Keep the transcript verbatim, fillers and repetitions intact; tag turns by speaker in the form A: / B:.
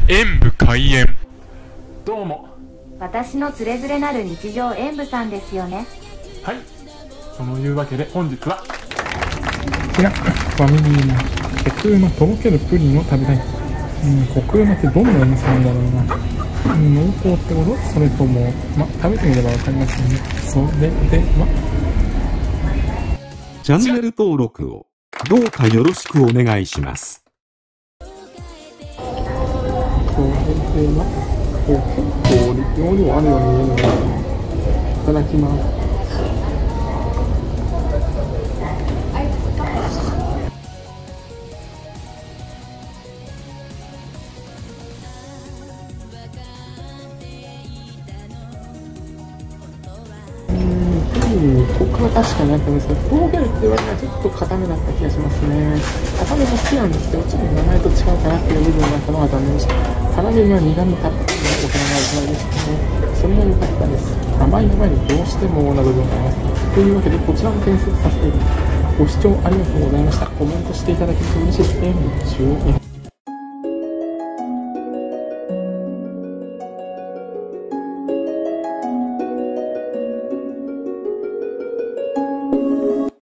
A: 演武開演。どうも。
B: 私のつれづれなる日常演武さんですよね。
A: はい。そのいうわけで本日はこ
C: ちらファミリーマートコクうまとろけるプリンを食べたい。うん、コクうまってどんなお店なんだろうな。うん、濃厚ってこと？それともま、食べてみればわかりますよね。それでは
D: チャンネル登録をどうかよろしくお願いします。
C: それではお結構容量あるように見えるのでいただきます。ここは確かになってますけど、とろけるって言われたらちょっと硬めだった気がしますね。硬めも好きなんですけど、ちょっと名前と違うかなっていう部分があったのが残念でした。辛みは苦味たっぷりの大人が味わいでしたね。それも良かったです。甘い前にどうしてもな部分があります。というわけで、こちらも点数させていただきます。ご視聴ありがとうございました。コメントしていただけると嬉しいですね。